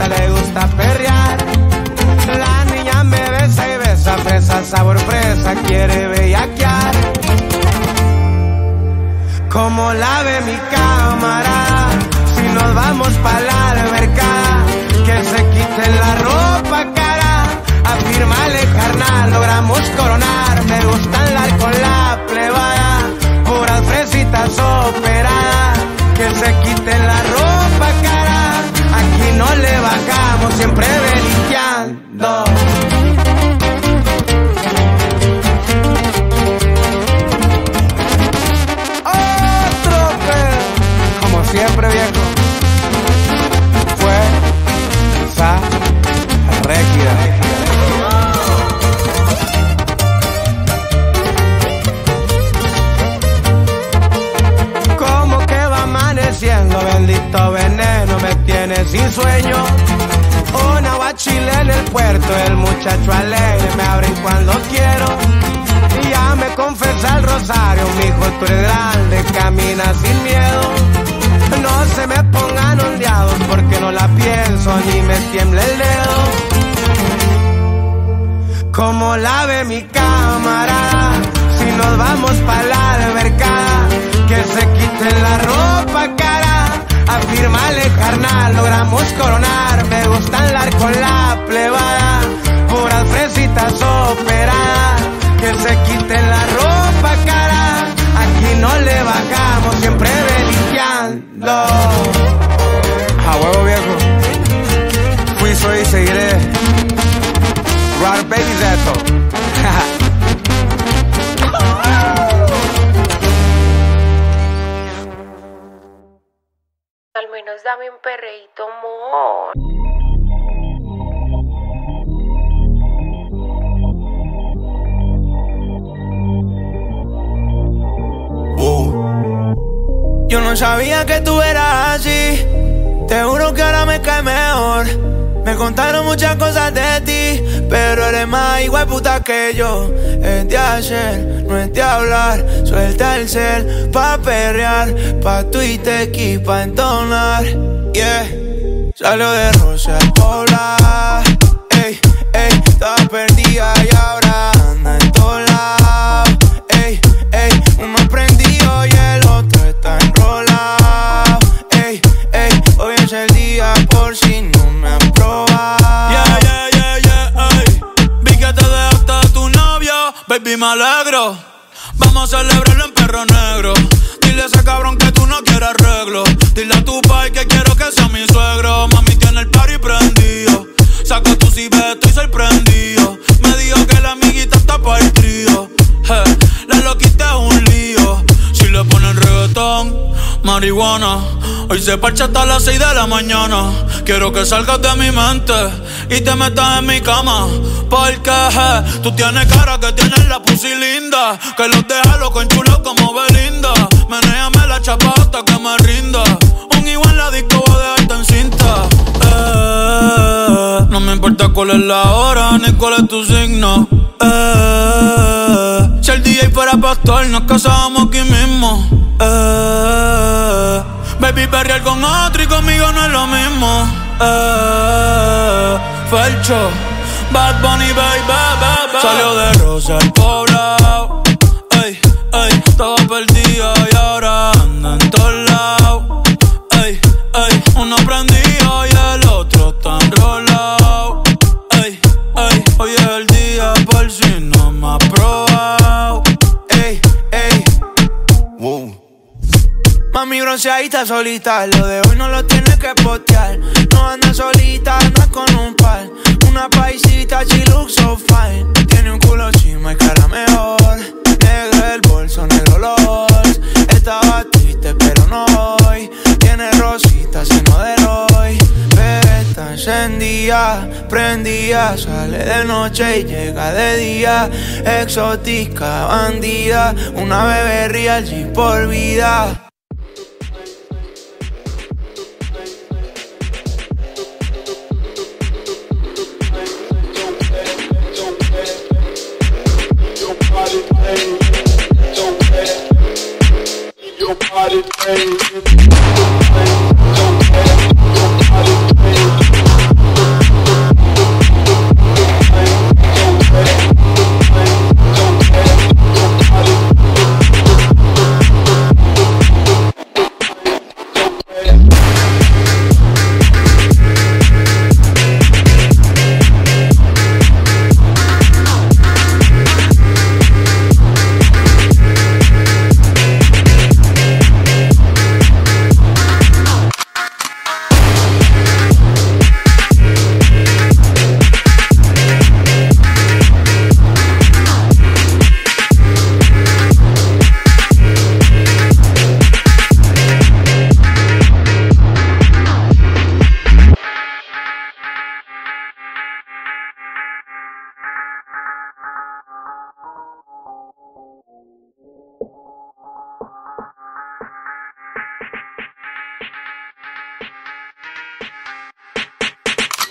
le gusta perrear. La niña me besa y besa, fresa, sabor fresa, quiere bellaquear. Como la ve mi camarada, si nos vamos pa' la albercada, que se quiten la ropa cara, afírmale carnal, logramos coronar. Me gusta andar con la plebada, puras fresitas operadas, que se quiten la ropa cara, aquí no le bajamos, siempre belicando. Siempre viejo, fue esa Régida. Como que va amaneciendo, bendito veneno me tiene sin sueño. Una guachile en el puerto, el muchacho alegre me abren cuando quiero. Y ya me confesa el rosario, mijo, tú eres grande, camina sin miedo. No se me pongan ondeados porque no la pienso ni me tiembla el dedo. Como la ve mi camarada, si nos vamos pa' la albercada, que se quiten la ropa cara, afírmale carnal, logramos coronar. Me gusta andar con la plebada, puras fresitas operadas, que se quiten la ropa cara, aquí no le bajamos, siempre belicando. A huevo viejo, fui, soy y seguiré. Rare Baby Zeto. Al menos dame un perreíto, amor. Yo no sabía que tú eras así, te juro que ahora me cae mejor. Me contaron muchas cosas de ti, pero eres más igual puta que yo. Es de hacer, no es de hablar, suelta el cel pa' perrear, pa' Twitter y pa' entonar. Yeah, salió de Rosa al Pobla, ey, ey, estaba perdida y ahora anda en todos lados. Ey, ey, uno prendido y el otro está enrolado. Ey, ey, hoy es el día por si no me han probado. Yeah, yeah, yeah, yeah, ey. Vi que te dejaste de tu novio, baby, me alegro. Vamos a celebrarlo en Perro Negro. Dile a ese cabrón que tú no quieres arreglo. Dile a tu pai que quiero que sea mi suegro. Mami tiene el party prendido, saca tu cibeta, estoy sorprendido. Me dijo que la amiguita está para el trío. La loquita es un lío. Si le ponen reggaetón, marihuana, hoy se parcha hasta las 6 de la mañana. Quiero que salgas de mi mente y te metas en mi cama, porque tú tienes cara que tienes la pussy linda, que los deja loco en chulo como Belinda. Menéame la chapa hasta que me rinda. Un igual en la disco voy a dejarte en cinta. No me importa cuál es la hora ni cuál es tu signo. Si el DJ fuera pastor, nos casábamos aquí mismo. Baby, perrear con otro y conmigo no es lo mismo. Felcho, Bad Bunny, baby, baby. Salió de Rosa al Poblado. Ey, ey, estaba perdida y ahora anda en todos lados. Ey, ey, uno prendido y el otro está enrolado. Ey, ey, hoy es el día por si no me ha probado. Ey, ey, wow. Mami bronceadita solita, lo de hoy no lo tienes que postear. No anda solita, no es con un par. Una paisita, she looks so fine. Tiene un culo chima y cara mejor. Negro el bolso, negro los. Estaba triste pero no hoy. Tiene rosita, seno de hoy. Pero está encendida, prendida. Sale de noche y llega de día. Exótica, bandida. Una bebé real, G por vida.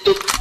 tuk.